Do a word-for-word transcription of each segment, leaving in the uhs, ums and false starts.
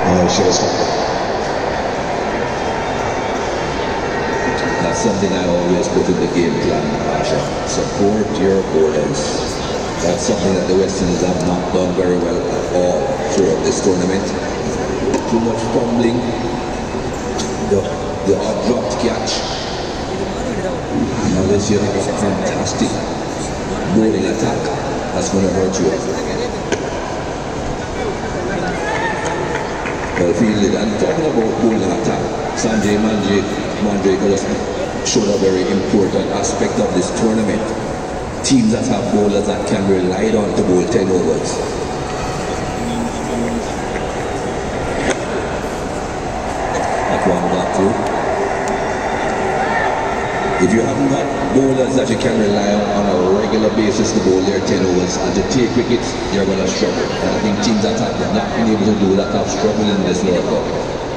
Uh, should have stopped. That's something I always put in the game plan, Asha. Support your bowlers. That's something that the West Indies have not done very well at all throughout this tournament. Too much fumbling, the, the odd dropped catch. Unless you have a fantastic bowling attack, that's going to hurt you. Well fielded. And talking about bowling attack, Sanjay Manjrekar Manjrekar showed a very important aspect of this tournament. Teams that have bowlers that can rely on to bowl ten overs. That one got through. If you haven't got bowlers that you can rely on on a regular basis to bowl their ten overs and to take wickets, you're going to struggle. And I think teams that have not been able to do that have struggled in this World Cup.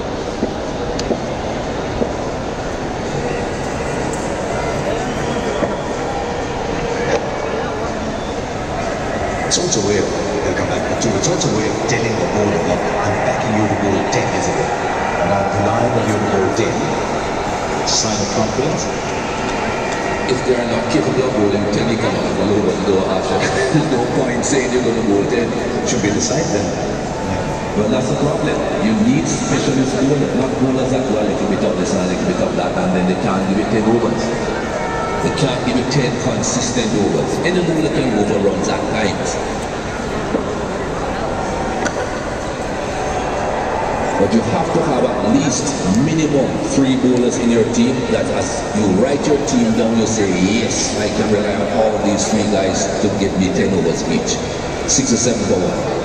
It's also way of, they'll come back to, it's also way of telling the bowler that I'm backing you to bowl ten years ago. And I'm relying on you to bowl ten. It's a sign of confidence. If they are not capable of bowling ten, you come off a little bit low after. There's no point saying you're going to bowl ten. Should be the side then. Yeah. Well, that's the problem. You need specialist bowlers, not bowlers that do a little bit of this and a little bit of that, and then they can't give it ten overs. They can't give it ten consistent overs. Any bowler can overruns at times. But you have to have at least minimum three bowlers in your team that as you write your team down, you say, yes, I can rely on all these three guys to give me ten overs each. Six or seven for one.